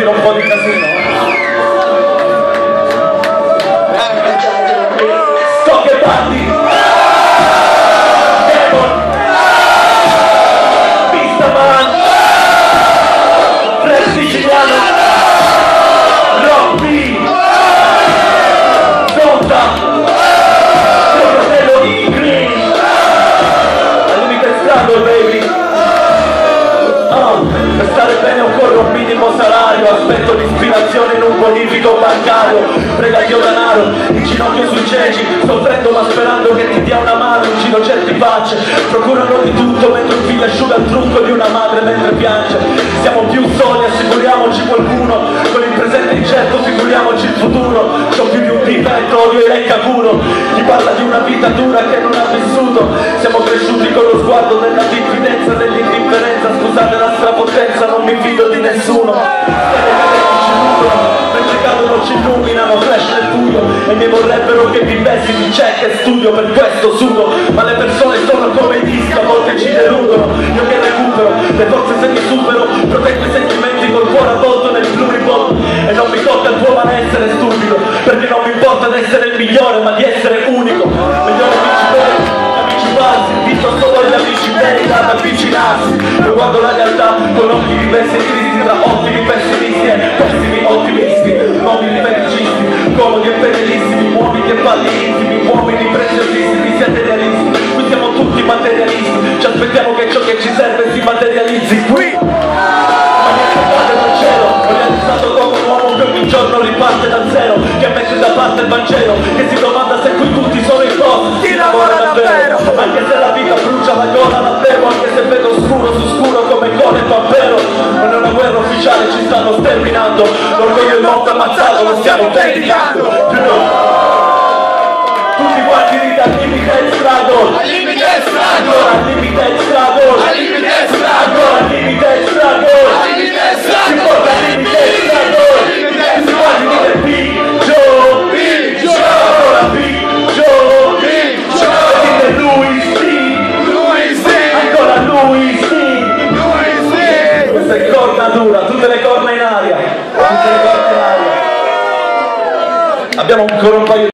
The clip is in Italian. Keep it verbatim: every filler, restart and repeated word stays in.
sentire un po' di casino. Sto che parti Demon Pistaman Rap siciliano Rock B Zonta Mio fratello Green Unlimited Struggle baby. Per stare bene occorre un minimo salario, aspetto l'ispirazione in un bonifico bancario, prega Dio danaro, in ginocchio sui ceci, soffrendo ma sperando che ti dia una mano, in giro certi facce, procurano di tutto mentre un figlio asciuga il trunco di una madre mentre piange. Siamo più soli, assicuriamoci qualcuno, con il presente incerto figuriamoci il futuro, c'ho più di un difetto, odio e lecca culo, chi parla di una vita dura che non ha vissuto, siamo cresciuti con lo sguardo della diffidenza, dell'indifferenza, scusate la strapotenza, non mi fido di nessuno, mentre cadono ci illuminano, flash nel buio, e mi vorrebbero che vivessi di check e studio, per questo sudo, ma le persone sono come i dischi, a volte ci deludono, io che recupero, le forze se mi supero, proteggo i sentimenti col cuore avvolto nel pluribond, e non mi tocca il tuo malessere stupido, perché non mi importa di essere il migliore, ma di essere unico, migliore amici veri, amici falsi, visto solo gli amici veri da avvicinarsi, io guardo la realtà con occhi diversi e tristi, tra ottimi pessimisti e pessimi ottimisti, uomini felicisti, comodi e fedelissimi, uomini e palli intimi, uomini preziosissimi, siete realisti, qui siamo tutti materialisti, ci aspettiamo che ciò che ci serve si materializzi qui, ma niente cade dal cielo, ho realizzato come un uomo che ogni giorno riparte da zero, che mette da parte il Vangelo, che si domanda se qui tutti sono in cosa, si lavora davvero, anche se la vita brucia la gola davvero, anche se vedo scuro su scuro come con il vampiro, non è una guerra ufficiale, ci stanno sterminando, l'orgoglio è morto ammazzato, lo stiamo vendicando, tutti quanti lì dal Limited Struggle, Unlimited Struggle, Unlimited Struggle, Unlimited Struggle, Unlimited Struggle, Unlimited Struggle, ci porta Unlimited Struggle, Unlimited Struggle, Big Joe, Big Joe, ancora Big Joe, Big Joe, dite Louis C, Louis C, ancora Louis C, Louis C, questa è corna dura, tutte le corna in aria, tutte le corna in aria, abbiamo ancora un paio